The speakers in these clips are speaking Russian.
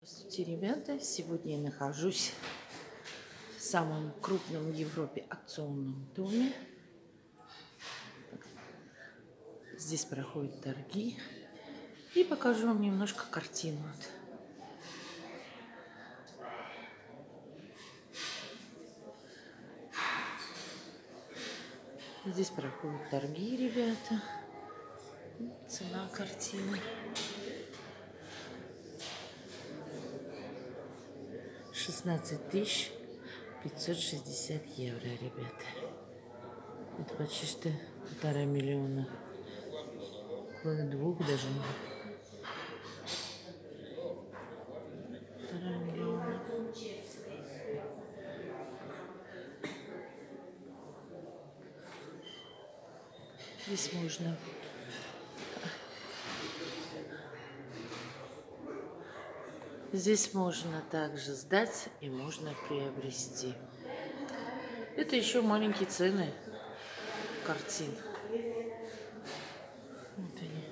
Здравствуйте, ребята! Сегодня я нахожусь в самом крупном в Европе аукционном доме. Здесь проходят торги. И покажу вам немножко картин. Здесь проходят торги, ребята. Цена картины. 16 560 евро, ребята. Это почти что 1,5 миллиона. Около 2 даже. 1,5 миллиона. Здесь можно также сдать и можно приобрести. Это еще маленькие цены картин. Вот они.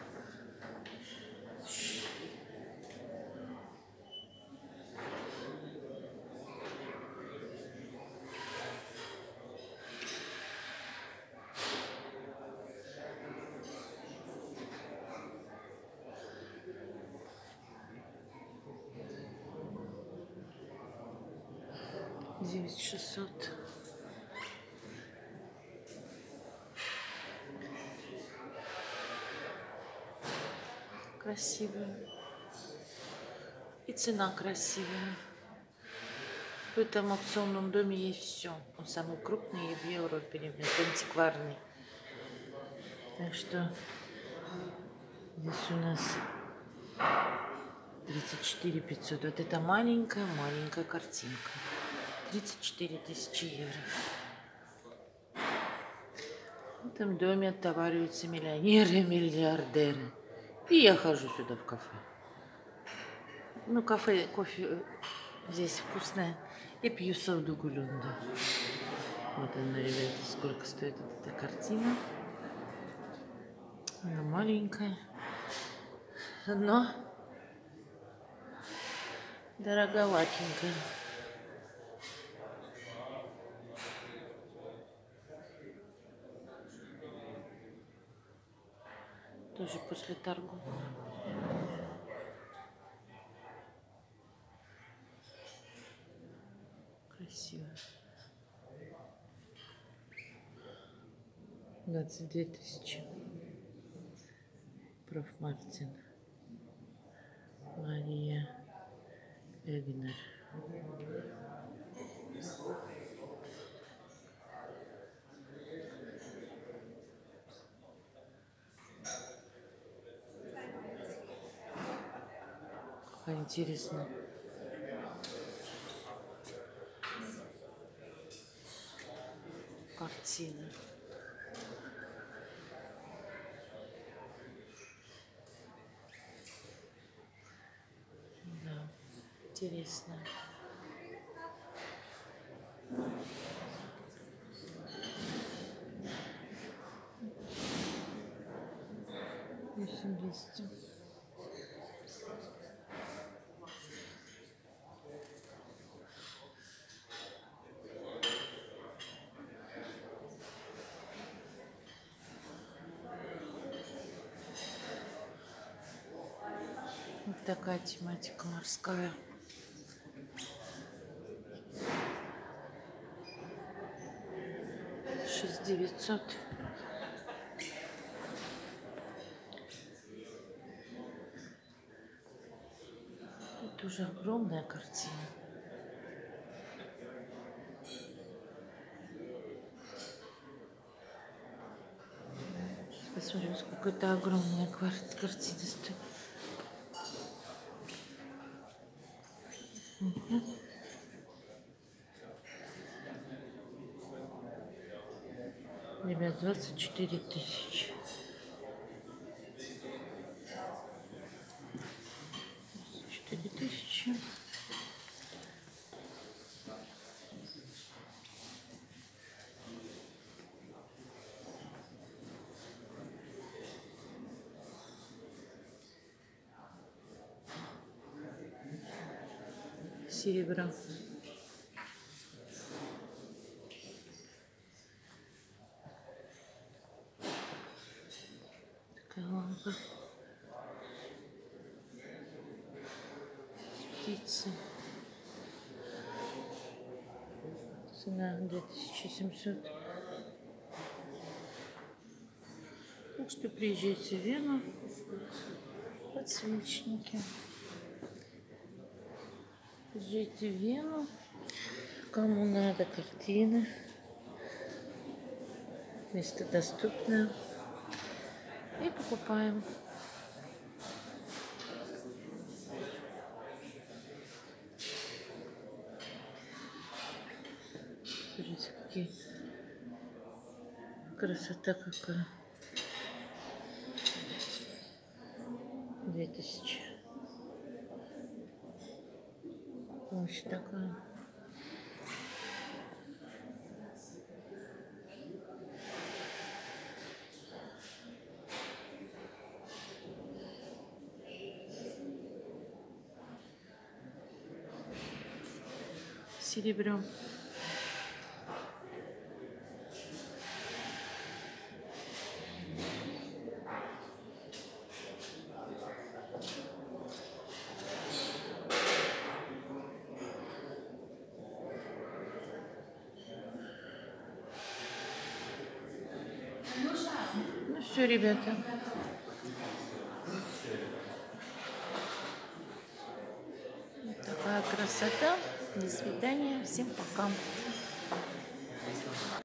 $9600. Красивая. И цена красивая. В этом аукционном доме есть все. Он самый крупный в Европе, ребят, антикварный. Так что здесь у нас 34 500. Вот это маленькая картинка. 34 000 евро. В этом доме отовариваются миллионеры, миллиардеры. И я хожу сюда в кафе. Ну, кофе здесь вкусное. И пью соду гулюнду. Вот она, ребята, сколько стоит эта картина. Она маленькая, но дороговатенькая. Тоже после торгов. Красиво. 22 000. Проф. Мартин. Мария Эгнер. Какая интересная. Картина. Да, интересно. Вот такая тематика морская. 6900. Это уже огромная картина. Посмотрим, сколько это огромная картина стоит. Ребят, 24 000. 24 000. серебра. Такая лампа. Птицы. Цена 2700. Так что приезжайте в Вену. Подсвечники. Приезжайте в Вену. Кому надо картины. Место доступное. И покупаем. Смотрите, какие. Красота какая. 2000. Мощь такая. Серебром. Ну все, ребята. Вот такая красота. До свидания. Всем пока.